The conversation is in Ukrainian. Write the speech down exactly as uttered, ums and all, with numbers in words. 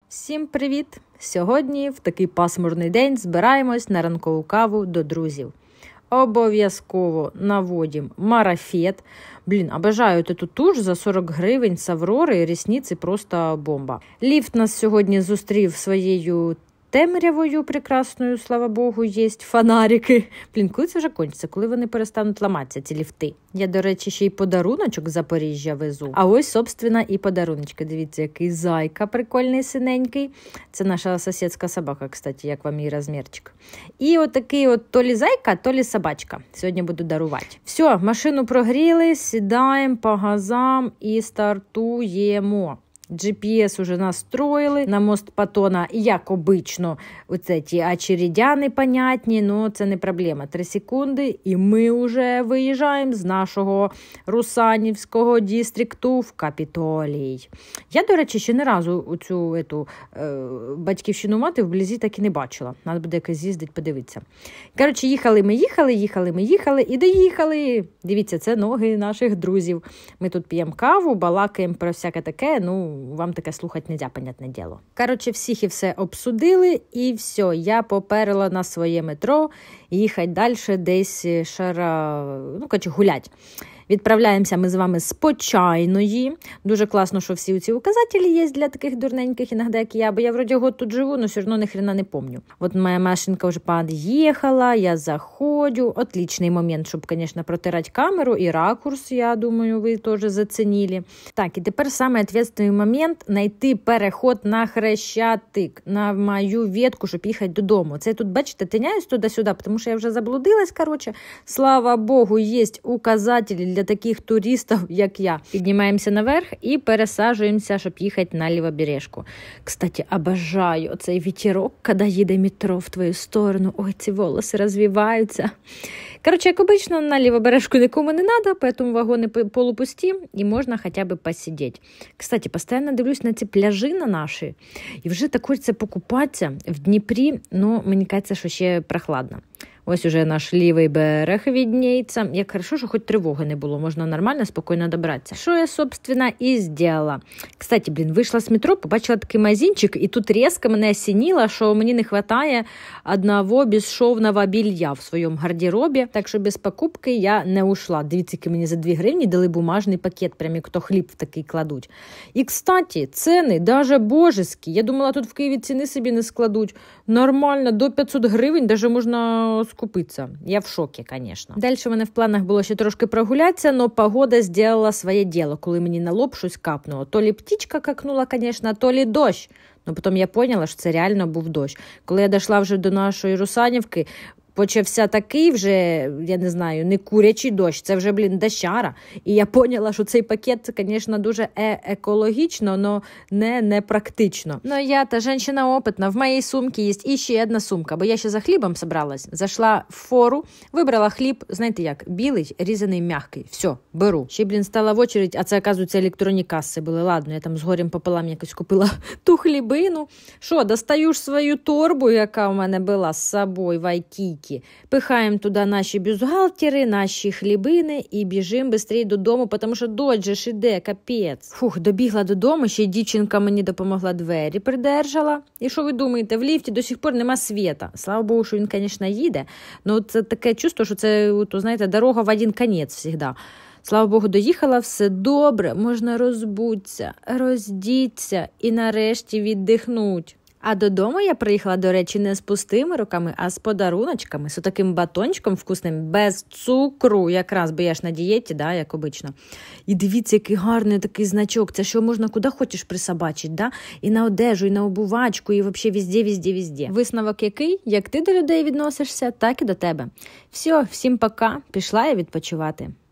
Всім привіт! Сьогодні, в такий пасмурний день, збираємось на ранкову каву до друзів. Обов'язково наводім марафет. Блін, обожаю эту туш за сорок гривень з Аврори, рісниці просто бомба. Ліфт нас сьогодні зустрів своєю темрявою прекрасною, слава Богу, є фонарики. Блін, коли це вже кончиться? Коли вони перестануть ламатися, ці ліфти? Я, до речі, ще й подаруночок з Запоріжжя везу. А ось, собственно, і подаруночки. Дивіться, який зайка прикольний, синенький. Це наша сусідська собака, кстати, як вам її розмірчик. І отакий от то лі зайка, то лі собачка. Сьогодні буду дарувати. Все, машину прогріли, сідаємо по газам і стартуємо. джі пі ес уже настроїли на мост Патона, як обично, оце ті очередя непонятні, але це не проблема. Три секунди, і ми вже виїжджаємо з нашого Русанівського дистрікту в Капітолій. Я, до речі, ще не разу цю ету, е, батьківщину мати вблизі так і не бачила. Треба буде якось з'їздити, подивитися. Коротше, їхали ми, їхали, їхали ми, їхали і доїхали. Дивіться, це ноги наших друзів. Ми тут п'ємо каву, балакаємо про всяке таке, ну, вам таке слухати нельзя, понятне діло. Коротше, всіх і все обсудили, і все, я поперла на своє метро їхати далі десь шара, ну, коротше, гулять. Відправляємося ми з вами з Почайної. Дуже класно, що всі ці указателі є для таких дурненьких, іноді, як я, бо я вроді год тут живу, але все одно ні хрена не помню. От моя машинка вже під'їхала, я заходжу. Отличний момент, щоб, звісно, протирати камеру і ракурс, я думаю, ви теж зацінили. Так, і тепер саме відповідальний момент – знайти переход на Хрещатик, на мою ветку, щоб їхати додому. Це я тут, бачите, тиняюсь туди-сюди, тому що я вже заблудилась, коротше. Слава Богу, є указателі для для таких туристів, як я. Піднімаємося наверх і пересаджуємося, щоб їхати на Лівобережку. Кстати, обожаю цей вітерок, коли їде метро в твою сторону. Ой, ці волоси розвиваються. Короче, як обично, на Лівобережку нікому не треба, тому вагони полупусті і можна хоча б посидіти. Кстати, постійно дивлюсь на ці пляжі на наші, і вже так хочеться покупатися в Дніпрі, але мені кажеться, що ще прохладно. Ось уже наш лівий берег відніється. Як хорошо, що хоч тривоги не було, можна нормально, спокійно добратися. Що я, собственно, і зробила. Кстати, блін, вийшла з метро, побачила такий магазинчик, і тут різко мене осінило, що мені не вистачає одного безшовного белья в своєму гардеробі, так що без покупки я не ушла. Дивіться, які мені за дві гривні дали бумажний пакет, прям як то хліб в такий кладуть. І, кстати, ціни даже божеські. Я думала, тут в Києві ціни собі не складуть. Нормально, до п'ятсот гривень даже можна скупитися. Я в шокі, звісно. Далі в мене в планах було ще трошки прогулятися, але погода зробила своє діло, коли мені на лоб щось капнуло. То лі птичка какнула, звісно, то лі дощ. Ну, потім я поняла, що це реально був дощ. Коли я дійшла вже до нашої Русанівки, почався такий вже, я не знаю, не курячий дощ, це вже, блін, дощара. І я поняла, що цей пакет, звісно, дуже е екологічно, але не, не практично. Ну, я та жінка опитна, в моїй сумці є іще одна сумка, бо я ще за хлібом собралась. Зайшла в фору, вибрала хліб, знаєте як, білий, різаний, м'який. Все, беру. Ще, блін, стала в очередь, а це, оказується, електронні каси були. Ладно, я там з горем пополам якось купила ту хлібину. Що, достаю ж свою торбу, яка у мене була з собою в Айкікі. Пихаємо туди наші бюстгальтери, наші хлібини і біжимо швидше додому, тому що дощ же ж іде, капець. Фух, добігла додому, ще й дівчинка мені допомогла, двері придержала. І що ви думаєте, в ліфті до сих пор нема світа. Слава Богу, що він, звісно, їде, але це таке чувство, що це, то, знаєте, дорога в один кінець завжди. Слава Богу, доїхала, все добре, можна розбутися, роздіться і нарешті віддихнути. А додому я приїхала, до речі, не з пустими руками, а з подаруночками, з таким батончиком вкусним, без цукру, якраз, бо я ж на дієті, да, як обично. І дивіться, який гарний такий значок, це що можна куди хочеш присобачити, да? І на одежу, і на обувачку, і взагалі везде, везде, везде. Висновок який? Як ти до людей відносишся, так і до тебе. Все, всім пока, пішла я відпочивати.